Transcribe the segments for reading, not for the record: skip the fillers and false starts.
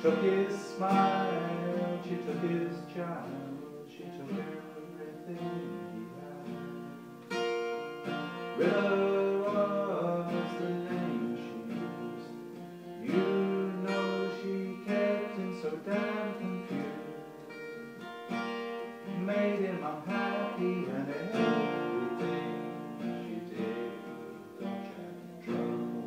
took his smile, she took his child, she took everything he had. River was the name she used. You know she kept him so damn confused. Made him unhappy and everything she did got Jack in trouble.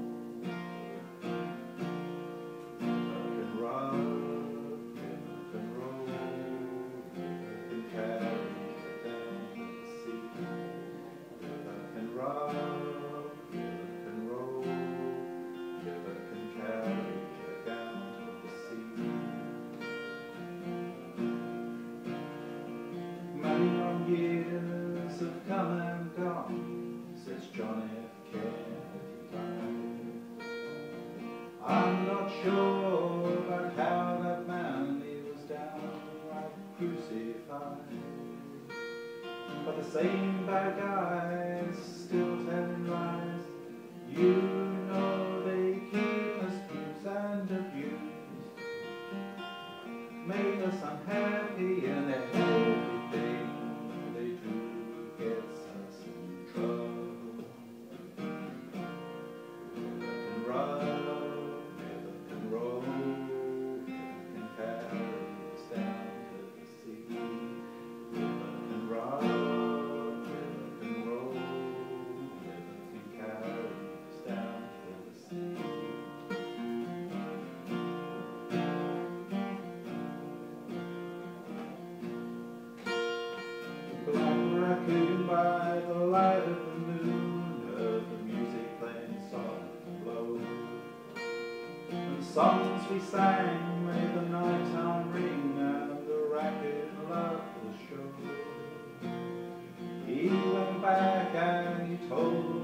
Long years have come and gone since John F. Kennedy died. I'm not sure about how that man he was downright crucified, but the same bad guys still telling lies. You know they keep us confused and abused, make us unhappy and everything they do gets us in trouble. River can run, river can roll, river can carry us down to the sea. River can run, river can roll, river can carry us down to the sea. Black raccoon by the light of the moon, heard the music playing soft and low, and the songs we sang made the night time ring, and the raccoon loved the show. He went back and he told